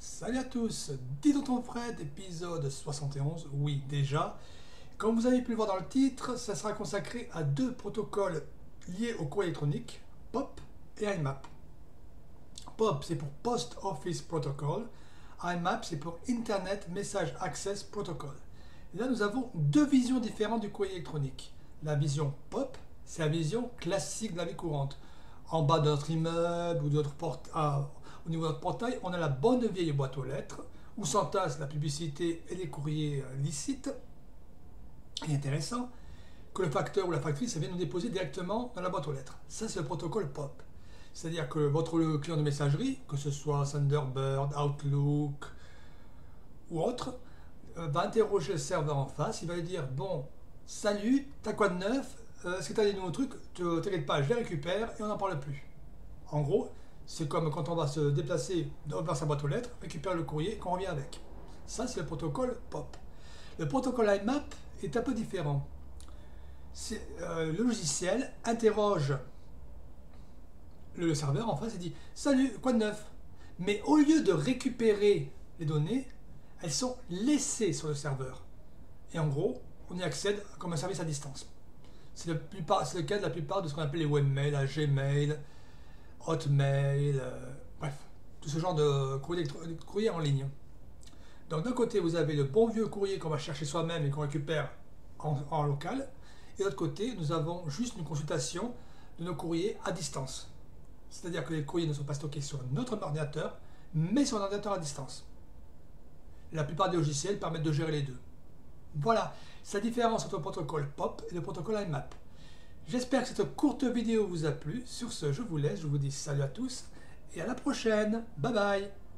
Salut à tous, dis Tonton Fred, épisode 71, oui déjà. Comme vous avez pu le voir dans le titre, ça sera consacré à deux protocoles liés au courrier électronique, POP et IMAP. POP c'est pour Post Office Protocol, IMAP c'est pour Internet Message Access Protocol. Et là nous avons deux visions différentes du courrier électronique. La vision POP, c'est la vision classique de la vie courante. En bas de notre immeuble ou de notre au niveau de notre portail, on a la bonne vieille boîte aux lettres où s'entassent la publicité et les courriers licites et intéressants que le facteur ou la factrice vient nous déposer directement dans la boîte aux lettres. Ça, c'est le protocole POP. C'est-à-dire que votre client de messagerie, que ce soit Thunderbird, Outlook ou autre, va interroger le serveur en face. Il va lui dire: bon, salut, t'as quoi de neuf? Est-ce que t'as des nouveaux trucs? T'inquiète pas, je les récupère et on n'en parle plus. En gros, c'est comme quand on va se déplacer vers sa boîte aux lettres, récupérer le courrier et qu'on revient avec. Ça, c'est le protocole POP. Le protocole IMAP est un peu différent. Le logiciel interroge le serveur en face et dit: salut, quoi de neuf? Mais au lieu de récupérer les données, elles sont laissées sur le serveur. Et en gros, on y accède comme un service à distance. C'est le cas de la plupart de ce qu'on appelle les webmails, la Gmail, Hotmail, bref, tout ce genre de courrier en ligne. Donc d'un côté, vous avez le bon vieux courrier qu'on va chercher soi-même et qu'on récupère en local. Et de l'autre côté, nous avons juste une consultation de nos courriers à distance. C'est-à-dire que les courriers ne sont pas stockés sur notre ordinateur, mais sur un ordinateur à distance. La plupart des logiciels permettent de gérer les deux. Voilà, c'est la différence entre le protocole POP et le protocole IMAP. J'espère que cette courte vidéo vous a plu. Sur ce, je vous laisse, je vous dis salut à tous et à la prochaine. Bye bye.